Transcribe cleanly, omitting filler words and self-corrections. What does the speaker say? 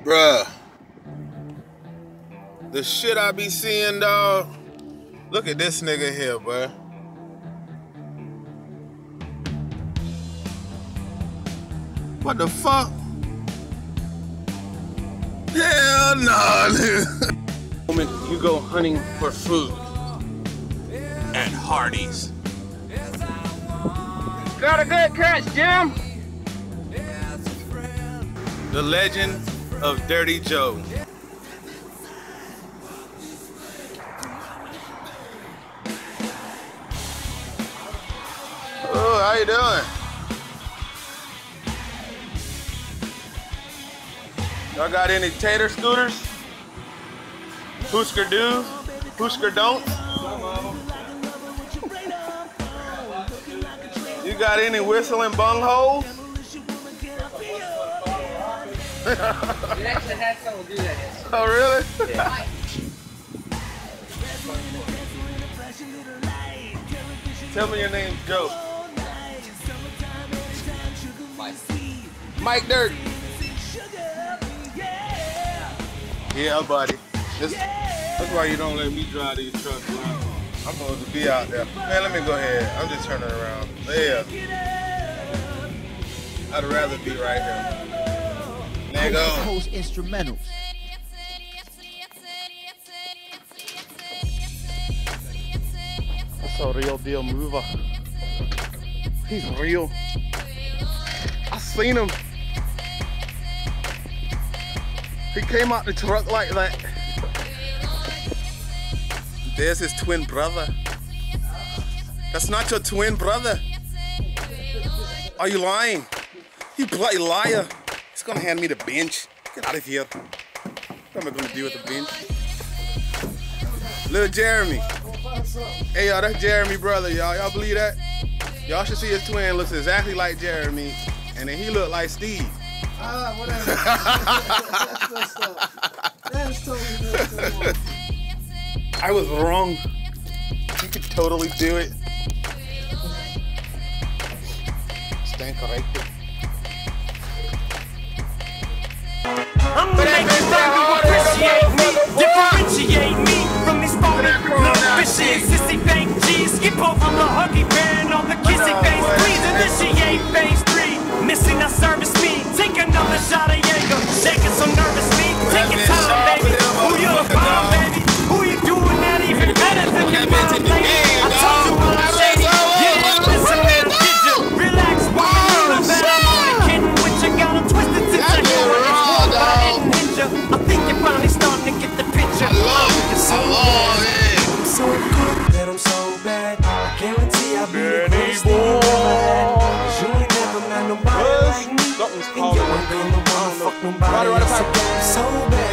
Bruh. The shit I be seeing, dog. Look at this nigga here, bruh. What the fuck? Hell no, nigga. Moment you go hunting for food at Hardee's. Got a good catch, Jim. The legend of Dirty Joe. Oh, how you doing? Y'all got any tater scooters? Husker do's? Husker don'ts? You got any whistling bungholes? We actually had someone do that yesterday. Oh, really? Yeah. Tell me your name's Joe. Mike Dirt. Yeah, buddy. That's why you don't let me drive these trucks around. I'm supposed to be out there. Man, let me go ahead. I'm just turning around. Yeah. I'd rather be right here. There you go. Host instrumentals. That's a real deal mover. He's real. I seen him. He came out the truck like that. There's his twin brother. That's not your twin brother. Are you lying? You bloody liar. He's gonna hand me the bench. Get out of here. What am I gonna do with the bench? Little Jeremy. Hey y'all, that's Jeremy brother, y'all. Y'all believe that? Y'all should see his twin looks exactly like Jeremy, and then he looked like Steve. Whatever. That's messed up. That is totally messed up. I was wrong. You could totally do it. Stand corrected. I'm gonna make you appreciate me, differentiate me from these phony, fishy, sissy fake G's. Skip over the huggy band on the kissy face. Please initiate phase 3. Missing a service me. Take another shot of Jaeger. Shaking some nervous me. Take your time, baby. Who you a bomb, baby? Who you doing that even better than your mom, lady? I told you I'm shady. Yeah, listen, man, did you? Relax, woman, but I'm only kidding with you. Got them twisted since I knew it. I think you're finally starting to get the picture. I'm so good that I'm so bad. I guarantee I'll be the greatest thing you ever had. 'Cause you ain't never met nobody like me. And you ain't gonna wanna fuck nobody else again. So bad.